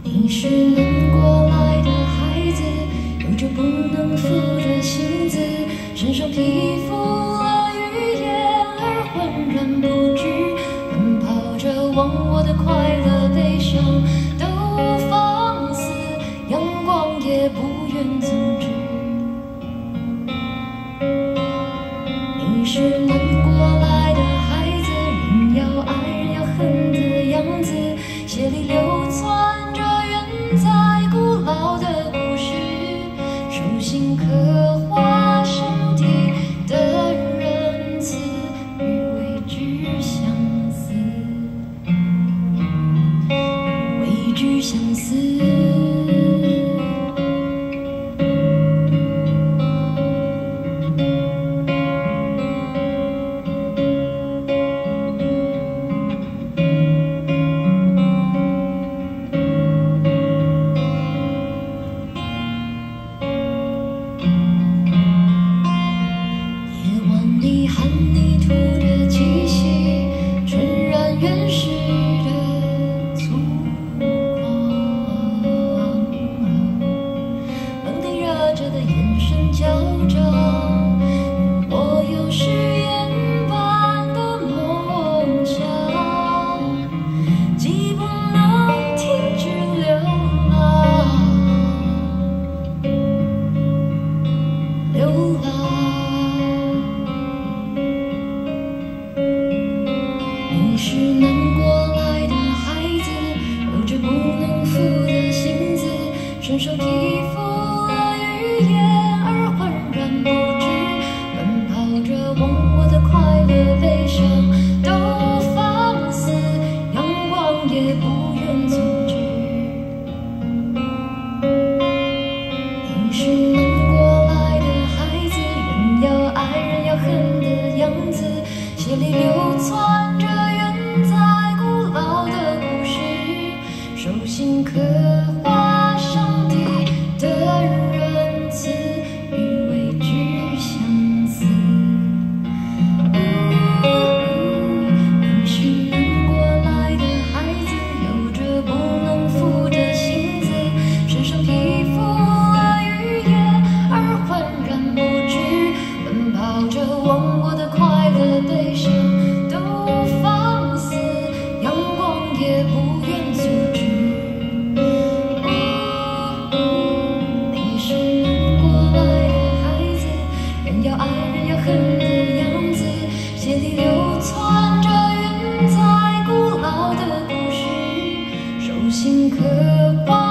你是南国来的孩子，有着不能负的性子，身上披覆了语言而浑然不知，奔跑着忘我的快乐悲伤都放肆，阳光也不愿阻止。你是南国来的孩子，人要爱人要恨的样子，血里流窜着远在古老的故事，手心刻画上帝的仁慈与未知相思，未知相思。含泥土的气息，纯然原始的粗犷，冷冰热着的眼神交织，我有誓言般的梦想，既不能停止流浪，流浪。你是南国来的孩子，有着不能负的性子，身上披覆了语言而浑然不知，奔跑着忘我的快乐悲伤都放肆，阳光也不愿阻止。你是南国来的孩子，人要爱人要恨的样子，血里流窜着手心刻画上帝的仁慈与未知相思。你是南国来的孩子，有着不能负的性子，身上披覆了语言而浑然不知，奔跑着忘我的快乐悲伤都放肆，阳光也不愿阻止。要爱人要恨的样子，血里流窜着远在古老的故事，手心刻画。